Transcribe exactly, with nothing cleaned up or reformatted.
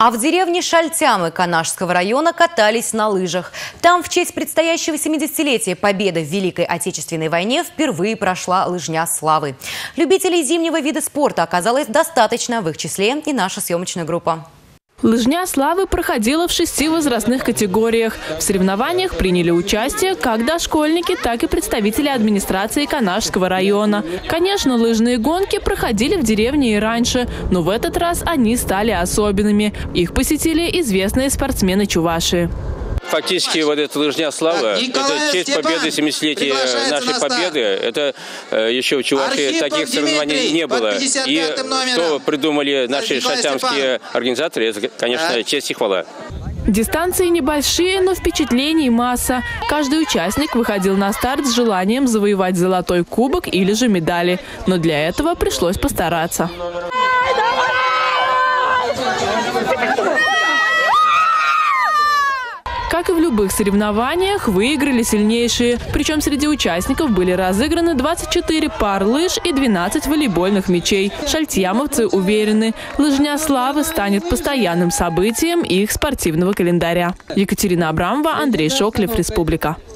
А в деревне Шальтямы Канашского района катались на лыжах. Там в честь предстоящего семидесятилетия победы в Великой Отечественной войне впервые прошла лыжня славы. Любителей зимнего вида спорта оказалось достаточно, в их числе и наша съемочная группа. Лыжня славы проходила в шести возрастных категориях. В соревнованиях приняли участие как дошкольники, так и представители администрации Канашского района. Конечно, лыжные гонки проходили в деревне и раньше, но в этот раз они стали особенными. Их посетили известные спортсмены Чувашии. Фактически вот эта лыжня слава, это честь победы, семидесятилетия нашей победы. Это э, еще в Чувашии таких соревнований не было. И что придумали наши шальтямские организаторы, это, конечно, честь и хвала. Дистанции небольшие, но впечатлений масса. Каждый участник выходил на старт с желанием завоевать золотой кубок или же медали. Но для этого пришлось постараться. Как и в любых соревнованиях, выиграли сильнейшие. Причем среди участников были разыграны двадцать четыре пар лыж и двенадцать волейбольных мячей. Шальтямовцы уверены, лыжня славы станет постоянным событием их спортивного календаря. Екатерина Абрамова, Андрей Шоклев, Республика.